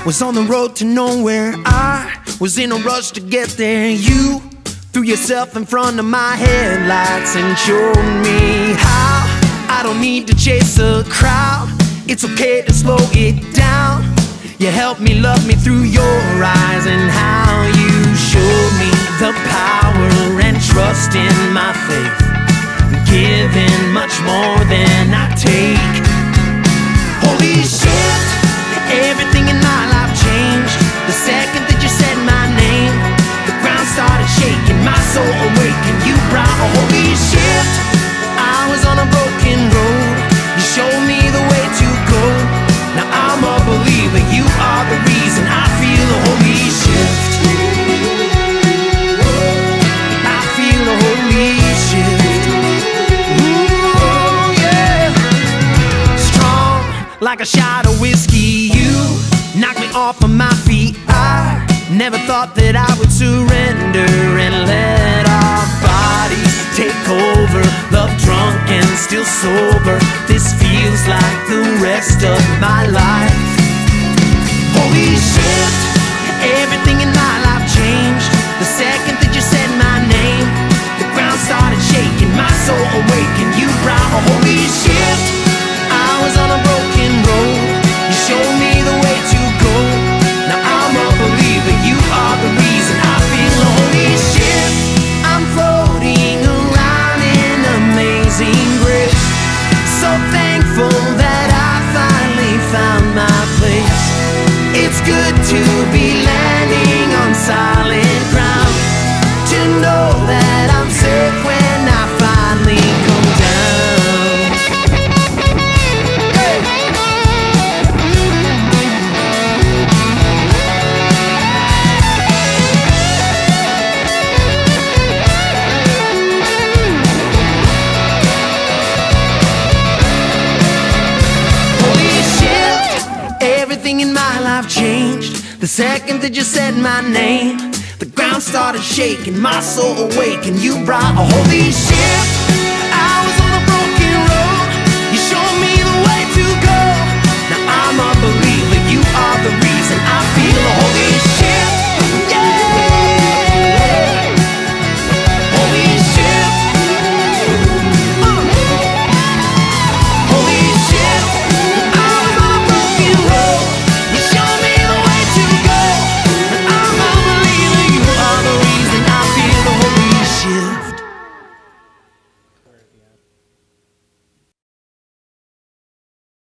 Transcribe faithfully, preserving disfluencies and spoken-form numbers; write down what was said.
was on the road to nowhere. I was in a rush to get there. You threw yourself in front of my headlights and showed me how I don't need to chase a crowd. It's okay to slow it down. You helped me love me through your eyes, and how you showed me the power and trust in my faith, giving much more than I take. Holy shit, everything in my life changed the second that you said my name. The ground started shaking, my soul awakened. You brought a holy shift. I was on a broken road, you showed me the way to go. Now I'm a believer, you are the reason I feel a holy shift. I feel a holy shift. Ooh, yeah. Strong like a shot of whiskey, you knocked me off of my feet. I never thought that I would surrender and let our bodies take over. Love drunk and still sober, this feels like the rest of my life. Holy shift, everything in my life changed the second that you said my name. The ground started shaking, my soul awakened. You brought a holy shift. I was on a broken road, you showed me the way to go. Now I'm a believer, you are the reason I feel a holy shift. I'm floating around in amazing grace, so thankful that I finally found my place. It's good to be landing on solid ground, to know that I'm safe when I finally come down. Hey. Holy shift, everything in my life changed the second that you said my name. The ground started shaking, my soul awakened. You brought a holy shift.